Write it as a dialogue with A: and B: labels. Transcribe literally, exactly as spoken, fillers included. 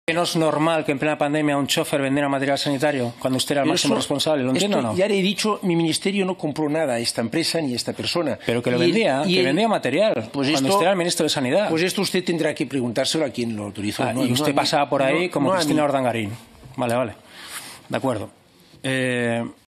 A: ¿Que no es normal que en plena pandemia un chofer vendiera material sanitario cuando usted era el máximo
B: Eso,
A: responsable? ¿Lo entiendo o no?
B: Ya le he dicho, mi ministerio no compró nada a esta empresa ni a esta persona.
A: Pero que lo
B: Y el-
A: vendía,
B: y
A: que
B: el-
A: vendía material
B: pues
A: cuando
B: esto-
A: usted era el ministro de Sanidad.
B: Pues esto usted tendrá que preguntárselo a quien lo autorizó.
A: Ah,
B: no,
A: y
B: no
A: usted
B: a mí.
A: pasaba por ahí
B: No,
A: como
B: no a
A: Cristina
B: mí.
A: Urdangarín. Vale, vale. De acuerdo. Eh...